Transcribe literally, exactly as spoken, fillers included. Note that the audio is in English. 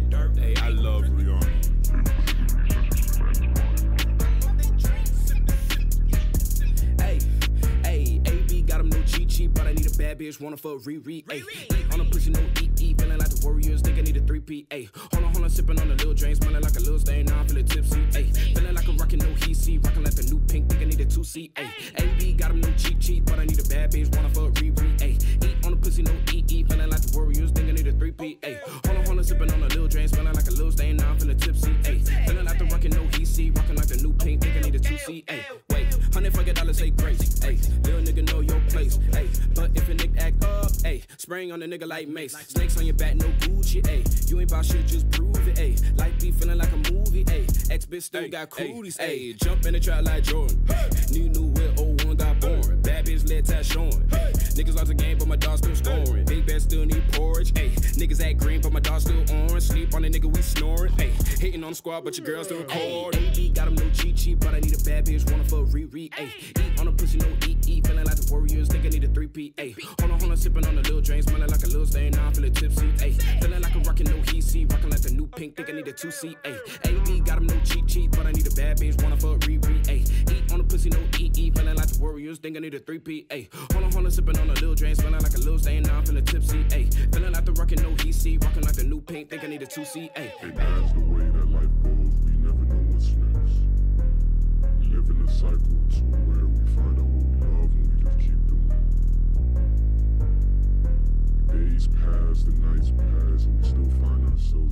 dirt. Hey, I love Rihanna. Hey, hey, A B got him no cheat sheet, but I need a bad bitch, wanna fuck riri. Hey, eat on a pussy, no eat, eat, feeling like the Warriors, think I need a three P. Hey, hold on, hold on, sippin on a little drink, smelling like a little stain, now I'm feeling tipsy. Hey, feeling like I'm rockin' no heat seat, rockin' like the new pink, think I need a two C. Hey, A B got him no cheat sheet, but I need a bad bitch, wanna fuck riri. Hey, eat on a pussy, no eat, eat, feeling like the Warriors, think I need a three P. Hey, hold on, hold on, sippin on a little drink, smelling like a little stain, now I'm feeling tipsy. Hey, feeling like the rockin' no heat seat, rockin' like the new pink, think I need a two C. Hey, wait, hundred fucking dollars, say grace. Hey, little nigga know your place. Hey, but if a nigga act up, hey, spraying on a nigga like mace. Snakes on your back, no Gucci. Hey, you ain't bout shit, just prove it. Hey, like be feeling like a movie. Hey, ex bitch still got cooooties. Hey, jump in the trap like Jordan. Hey, new new whip, old one got born. Bad bitch let tat showing. Hey, niggas lost the game, but my dog still scoring. Big bad still need porridge. Hey, niggas act green, but my dog still orange. Sleep on the nigga, we snoring. Hey, hitting on the squad, but your girl still recordin. A B got him no cheat sheet, but I need a bad bitch, wanna fuck riri. Hey, eat on a pussy, no eat, eat, feeling like the Warriors, think I need a three P. Ay, hold on, hold on, sippin' on a little drink, smelling like a little stain, now I'm feeling tipsy. Ay, feeling like I'm rockin' no heat seat, rockin' like the new pink, think I need a two C. Ay, A B got him no cheat sheet, but I need a bad bitch, wanna fuck riri. Ay, eat on a pussy, no eat, eat, feeling like the Warriors, think I need a three P. Ay, hold on, hold on, sippin' on a little drink, smelling like a little stain, now I'm feeling tipsy. Ay, feeling like the rockin' no heat seat, rockin' like the new pink, think I need a two C. Ay, hey, that's the way that life goes, we never know what's next. We live in a cycle to where we find out what we love and we just keep doing. Days pass, the nights pass, and we still find ourselves